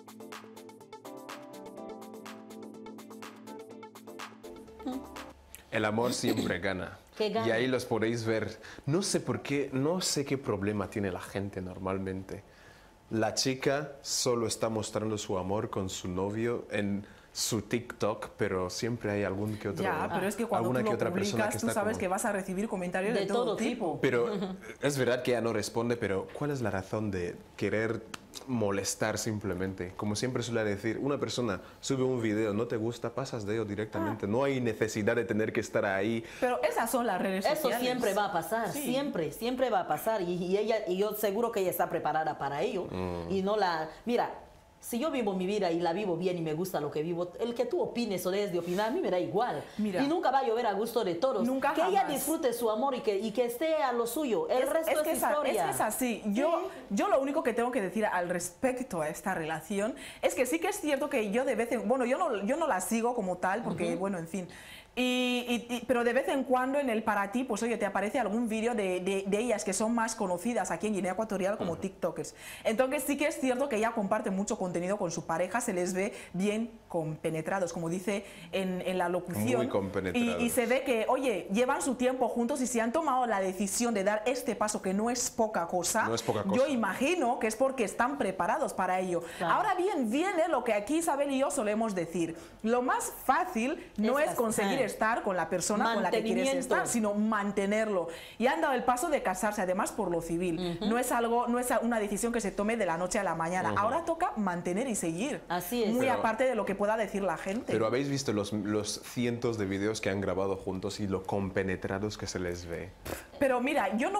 El amor siempre gana. Y ahí los podéis ver. No sé por qué, no sé qué problema tiene la gente normalmente. La chica solo está mostrando su amor con su novio en su TikTok, pero siempre hay algún que otro. Ya, pero es que cuando tú lo publicas, tú sabes que vas a recibir comentarios de todo tipo. Pero es verdad que ella no responde, pero ¿cuál es la razón de querer molestar simplemente? Como siempre suele decir, una persona sube un video, no te gusta, pasas de ello directamente. No hay necesidad de tener que estar ahí. Pero esas son las redes sociales. Eso siempre va a pasar, siempre va a pasar. Y yo seguro que ella está preparada para ello. Y no la... Mira, si yo vivo mi vida y la vivo bien y me gusta lo que vivo, el que tú opines o dejes de opinar, a mí me da igual. Mira, y nunca va a llover a gusto de todos. Nunca que jamás. ella disfrute su amor y que esté a lo suyo. El resto es historia. Es que es así. Yo lo único que tengo que decir al respecto a esta relación es que sí que es cierto que yo de vez en... Bueno, yo no la sigo como tal porque, bueno, en fin... pero de vez en cuando en el para ti, pues oye, te aparece algún vídeo de ellas que son más conocidas aquí en Guinea Ecuatorial como TikTokers. Entonces sí que es cierto que ella comparte mucho contenido con su pareja, se les ve bien compenetrados, como dice en la locución. Muy compenetrados. Y se ve que, oye, llevan su tiempo juntos y si han tomado la decisión de dar este paso, que no es poca cosa, yo imagino que es porque están preparados para ello. Claro. Ahora bien, viene lo que aquí Isabel y yo solemos decir. Lo más fácil no es conseguir estar con la persona con la que quieres estar, sino mantenerlo. Y han dado el paso de casarse, además por lo civil. No es una decisión que se tome de la noche a la mañana. Ahora toca mantener y seguir. Así es. Muy aparte de lo que pueda decir la gente. Pero habéis visto los cientos de videos que han grabado juntos y lo compenetrados que se les ve. Pero mira, yo no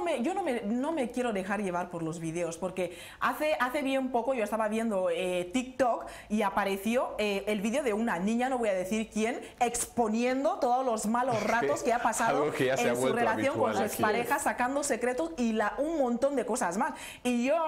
me quiero dejar llevar por los videos, porque hace bien poco yo estaba viendo TikTok y apareció el vídeo de una niña, no voy a decir quién, exponiendo todos los malos ratos que ha pasado en su relación con su expareja, sacando secretos y un montón de cosas más. Y yo,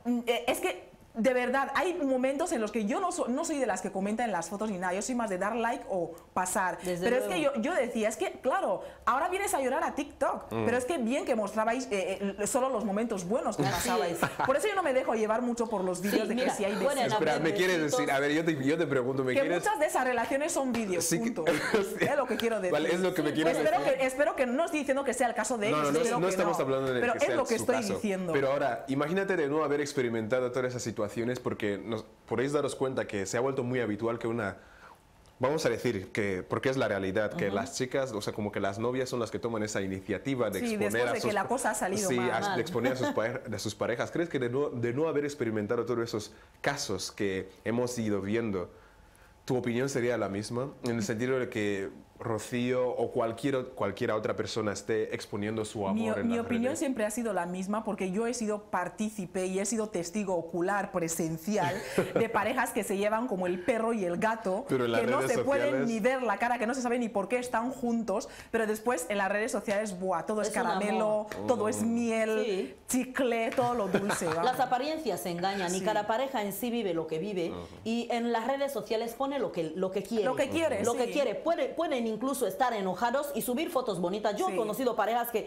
es que de verdad, hay momentos en los que yo no soy de las que comentan en las fotos ni nada, yo soy más de dar like o pasar. Pero es que yo decía, es que claro, ahora vienes a llorar a TikTok, pero es que bien que mostrabais solo los momentos buenos que pasabais. Por eso yo no me dejo llevar mucho por los vídeos de que si hay besos. Espera, me quieres decir, a ver, yo te pregunto, muchas de esas relaciones son vídeos, punto. Es lo que quiero decir. Vale, es lo que me quieres decir. Espero que no estoy diciendo que sea el caso de ellos. No estamos hablando de pero es lo que estoy diciendo. Pero ahora, imagínate de no haber experimentado toda esa situación, porque podéis daros cuenta que se ha vuelto muy habitual que vamos a decir que, porque es la realidad, que las chicas, o sea, como que las novias son las que toman esa iniciativa de exponer después a de sus... que la cosa ha salido mal. De exponer a sus parejas. ¿Crees que de no haber experimentado todos esos casos que hemos ido viendo, tu opinión sería la misma? En el sentido de que Rocío o cualquiera otra persona esté exponiendo su amor en Mi las opinión redes. siempre ha sido la misma porque yo he sido partícipe y he sido testigo ocular presencial de parejas que se llevan como el perro y el gato, Pero en las que no redes se pueden sociales... ni ver la cara, que no se sabe ni por qué están juntos, pero después en las redes sociales, ¡buah! Todo es Es un caramelo, amor. todo es miel, Sí. chicle, todo lo dulce. vamos. Las apariencias se engañan y Sí. cada pareja en sí vive lo que vive y en las redes sociales pone lo que quiere. Lo que quiere, Lo sí. que quiere. Pueden incluso estar enojados y subir fotos bonitas. Yo Sí. he conocido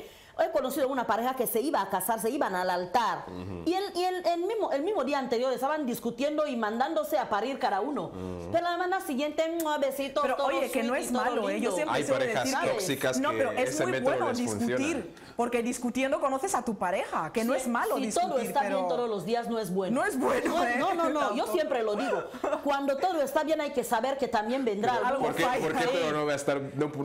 una pareja que se iba a casar, se iban al altar y el mismo día anterior estaban discutiendo y mandándose a parir cada uno. Pero la semana siguiente, besitos, Pero todo oye, que no sweet y es todo malo, yo lindo. siempre Hay suelo parejas decir que tóxicas no, que pero es ese muy método bueno les discutir, funciona. porque discutiendo conoces a tu pareja, que no Sí, es malo si discutir, todo está pero bien todos los días no es bueno. No es bueno, ¿eh? No, yo Tampoco. siempre lo digo. Cuando todo está bien hay que saber que también vendrá algo. ¿Por qué pero no va a estar?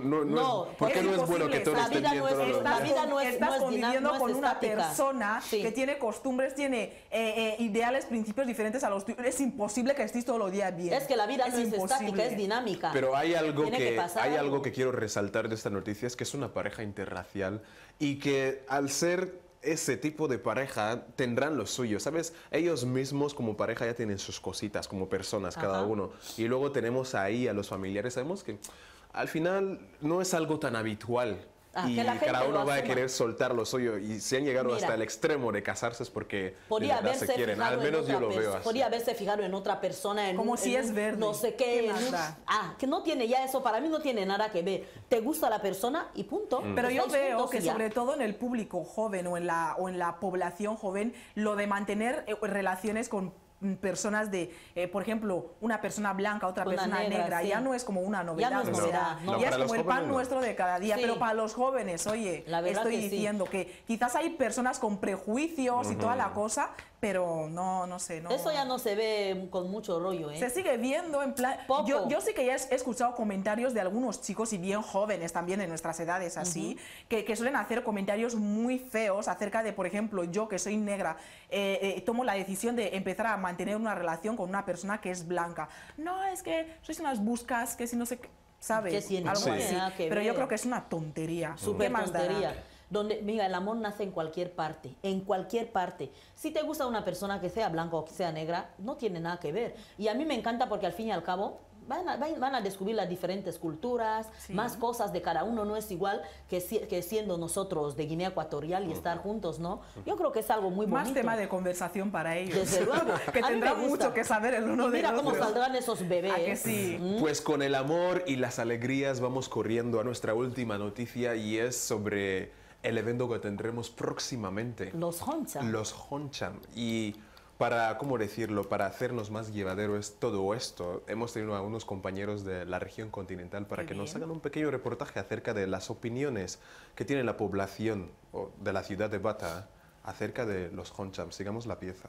¿Por qué no es bueno que todo La esté vida bien no es- todos los la días? vida no es- estás no es conviviendo no es con una estática. persona Sí. que tiene costumbres, tiene ideales, principios diferentes a los tuyos. Es imposible que estés todos los días bien. Es que la vida no es imposible. estática, es dinámica. Pero hay algo Tiene pasar hay algo que quiero resaltar de esta noticia, es que es una pareja interracial y que al ser ese tipo de pareja tendrán lo suyo, ¿sabes? Ellos mismos como pareja ya tienen sus cositas como personas cada Ajá. uno y luego tenemos ahí a los familiares, sabemos que al final no es algo tan habitual. Y que la gente cada lo uno va a asuma. querer soltar lo suyo y si han llegado Mira, hasta el extremo de casarse es porque Podría de verdad se haberse quieren, fijado al menos en yo otra lo veo así. Podría haberse fijado en otra persona, en Como un- si en es un verde. no sé qué, ¿Qué en más un- da? que no tiene ya eso, para mí no tiene nada que ver. Te gusta la persona y punto. Pero yo Estáis veo juntos que y ya. sobre todo en el público joven o en la población joven, lo de mantener relaciones con personas de, por ejemplo, una persona blanca, otra Una persona negra, sí. ya no es como una novedad. Ya no es o sea, novedad, no. Ya para es los como el pan jóvenes no. nuestro de cada día, Sí. pero para los jóvenes, oye, La verdad estoy que sí. diciendo que quizás hay personas con prejuicios y toda la cosa, pero no sé, no. Eso ya no se ve con mucho rollo, ¿eh? Se sigue viendo en plan... Poco. Yo sí que ya he escuchado comentarios de algunos chicos y bien jóvenes también en nuestras edades así, que suelen hacer comentarios muy feos acerca de, por ejemplo, yo que soy negra, tomo la decisión de empezar a mantener una relación con una persona que es blanca. No, es que sois unas buscas, que si no sé qué, ¿sabes? Que tiene, Algo no tiene así. nada que Pero yo ver. creo que es una tontería. Súper ¿Qué más dará? tontería. Mira, el amor nace en cualquier parte, en cualquier parte. Si te gusta una persona que sea blanca o que sea negra, no tiene nada que ver. Y a mí me encanta porque al fin y al cabo van a descubrir las diferentes culturas, Sí. más cosas de cada uno. No es igual que siendo nosotros de Guinea Ecuatorial y estar juntos, ¿no? Yo creo que es algo muy bonito. Más tema de conversación para ellos. Desde luego. que A mí me tendrán gusta. mucho que saber el uno Y del mira otro. cómo saldrán esos bebés. ¿A que sí? Pues con el amor y las alegrías vamos corriendo a nuestra última noticia y es sobre el evento que tendremos próximamente. Los Honcha. Los Honcham. Y para, ¿cómo decirlo? Para hacernos más llevadero todo esto, hemos tenido a unos compañeros de la región continental para Qué que nos bien. hagan un pequeño reportaje acerca de las opiniones que tiene la población de la ciudad de Bata acerca de los Honcham. Sigamos la pieza.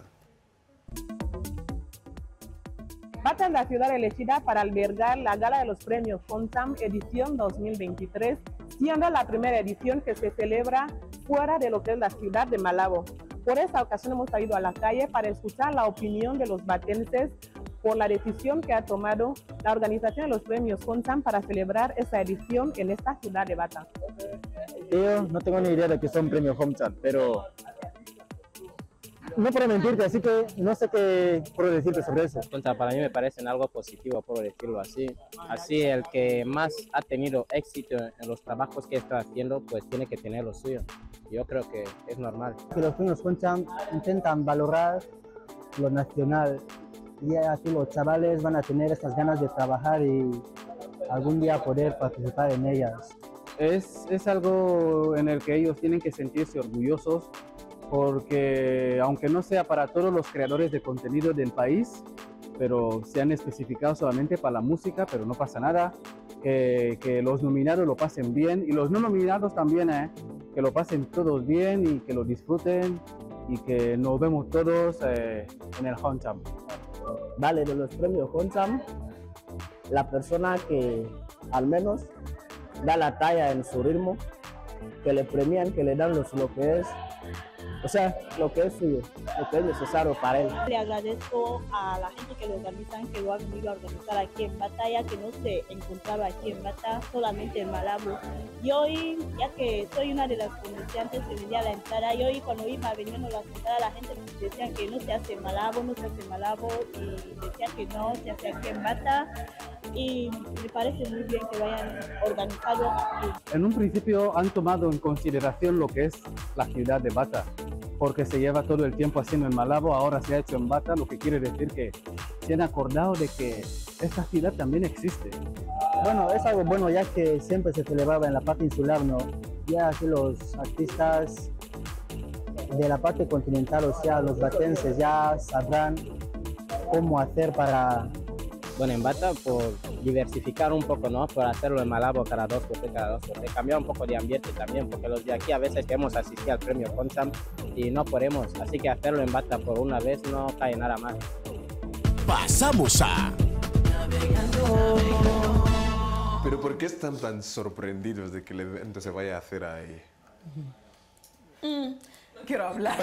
Bata es la ciudad elegida para albergar la gala de los premios Honcham edición 2023, siendo la primera edición que se celebra fuera de lo que es la ciudad de Malabo. Por esta ocasión hemos ido a la calle para escuchar la opinión de los batenses por la decisión que ha tomado la organización de los premios Honcham para celebrar esta edición en esta ciudad de Bata. Yo no tengo ni idea de que son premios Honcham, pero no puedo mentirte, así que no sé qué puedo decirte sobre eso. Para mí me parecen algo positivo, puedo decirlo así. Así el que más ha tenido éxito en los trabajos que está haciendo, pues tiene que tener lo suyo. Yo creo que es normal. Que los premios Honcham intentan valorar lo nacional y así los chavales van a tener estas ganas de trabajar y algún día poder participar en ellas. Es algo en el que ellos tienen que sentirse orgullosos, porque aunque no sea para todos los creadores de contenido del país, pero se han especificado solamente para la música, pero no pasa nada, que los nominados lo pasen bien y los no nominados también, que lo pasen todos bien y que lo disfruten y que nos vemos todos en el Honcham. Vale, de los premios Honcham, la persona que al menos da la talla en su ritmo, que le premian, que le dan lo que es, o sea, lo que es suyo, lo que es necesario para él. Le agradezco a la gente que lo organizan, que lo ha venido a organizar aquí en Bata, ya que no se encontraba aquí en Bata, solamente en Malabo. Y hoy, ya que soy una de las comerciantes que vendía la entrada, y hoy cuando iba vendiendo la entrada, la gente decía que no se hace en Malabo, no se hace en Malabo, y decía que no, se hace aquí en Bata. Y me parece muy bien que lo hayan organizado aquí. En un principio han tomado en consideración lo que es la ciudad de Bata, porque se lleva todo el tiempo haciendo en Malabo, ahora se ha hecho en Bata, lo que quiere decir que se han acordado de que esta ciudad también existe. Bueno, es algo bueno ya que siempre se celebraba en la parte insular, ¿no? Ya así los artistas de la parte continental, o sea, los batenses ya sabrán cómo hacer para... Bueno, en Bata, por diversificar un poco, ¿no? Por hacerlo en Malabo cada dos por tres, cambiar un poco de ambiente también, porque los de aquí a veces queremos asistir al premio Consam y no podemos, así que hacerlo en Bata por una vez no cae nada más. Pasamos a... Pero ¿por qué están tan sorprendidos de que el evento se vaya a hacer ahí? No quiero hablar.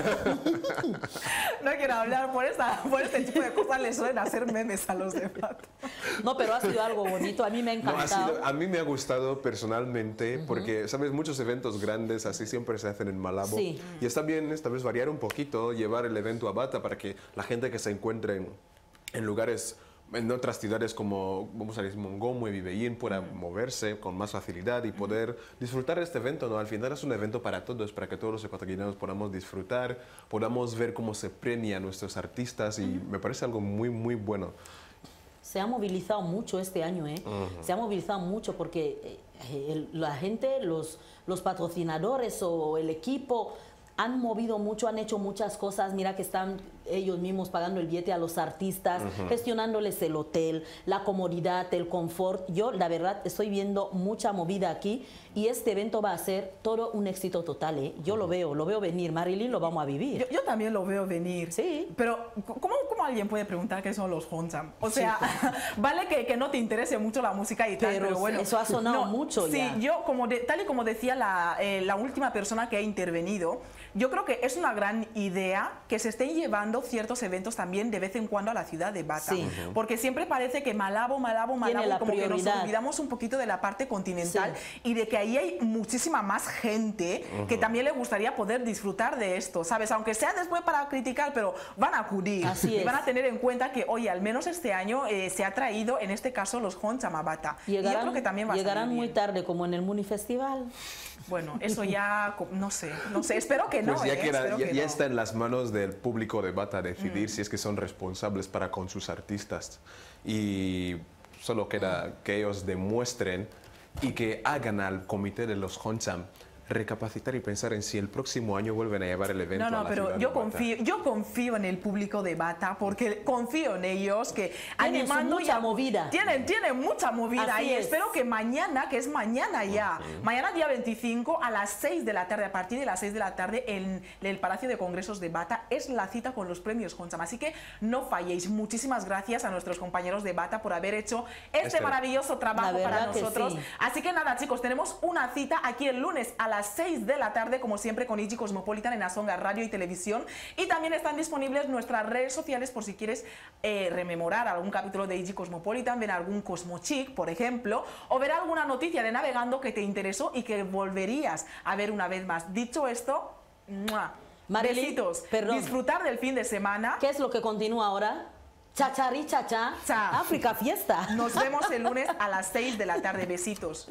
No quiero hablar. Por este tipo de cosas les suelen hacer memes a los de Bata. No, pero ha sido algo bonito. A mí me ha encantado. No, a mí me ha gustado personalmente porque, ¿sabes? Muchos eventos grandes así siempre se hacen en Malabo. Sí. Y está bien esta vez variar un poquito, llevar el evento a Bata para que la gente que se encuentre en lugares, en otras ciudades como, vamos a decir, Mongomo y Viveín, pueda moverse con más facilidad y poder disfrutar de este evento, ¿no? Al final es un evento para todos, para que todos los ecuatorianos podamos disfrutar, podamos ver cómo se premia a nuestros artistas y me parece algo muy, muy bueno. Se ha movilizado mucho este año, ¿eh? Se ha movilizado mucho porque la gente, los patrocinadores o el equipo han movido mucho, han hecho muchas cosas. Mira que están ellos mismos pagando el billete a los artistas, gestionándoles el hotel, la comodidad, el confort. Yo, la verdad, estoy viendo mucha movida aquí y este evento va a ser todo un éxito total, ¿eh? Yo lo veo venir. Marilyn, lo vamos a vivir. Yo también lo veo venir. Sí. Pero, ¿cómo alguien puede preguntar qué son los Honsam? O sea, vale que no te interese mucho la música y tal, pero bueno. Eso ha sonado mucho ya. Sí, yo, tal y como decía la última persona que ha intervenido, yo creo que es una gran idea que se estén llevando ciertos eventos también de vez en cuando a la ciudad de Bata. Sí. Porque siempre parece que Malabo, como que nos olvidamos un poquito de la parte continental y de que ahí hay muchísima más gente que también le gustaría poder disfrutar de esto, ¿sabes? Aunque sea después para criticar, pero van a acudir. Así es. Van a tener en cuenta que, oye, al menos este año se ha traído, en este caso, los Honsam a Bata. Y yo creo que también llegarán muy tarde, como en el Munifestival. Bueno, eso ya, no sé, espero que no. Pues ya está en las manos del público de Bata decidir si es que son responsables para con sus artistas. Y solo queda que ellos demuestren y que hagan al comité de los Honsam recapacitar y pensar en si el próximo año vuelven a llevar el evento a la pero ciudad yo confío en el público de Bata porque confío en ellos que animando mucha movida. Tienen mucha movida. Así y es. Espero que mañana, que es mañana ya, mañana día 25 a las 6 de la tarde, a partir de las 6 de la tarde en el Palacio de Congresos de Bata es la cita con los premios Honsam. Así que no falléis. Muchísimas gracias a nuestros compañeros de Bata por haber hecho este maravilloso trabajo para nosotros. Sí. Así que nada, chicos, tenemos una cita aquí el lunes a las 6 de la tarde, como siempre, con Igi Cosmopolitan en Azonga Radio y Televisión. Y también están disponibles nuestras redes sociales por si quieres rememorar algún capítulo de Igi Cosmopolitan, ver algún Cosmochic, por ejemplo, o ver alguna noticia de Navegando que te interesó y que volverías a ver una vez más. Dicho esto, Marilyn, besitos. Perdón. Disfrutar del fin de semana. ¿Qué es lo que continúa ahora? Chachari, chacha, África Fiesta. Nos vemos el lunes a las 6 de la tarde. Besitos.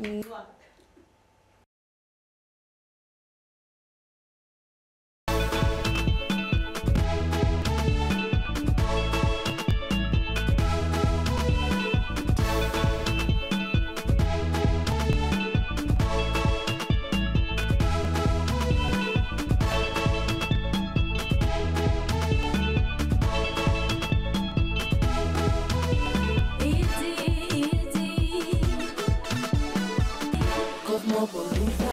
Cosmopolitan.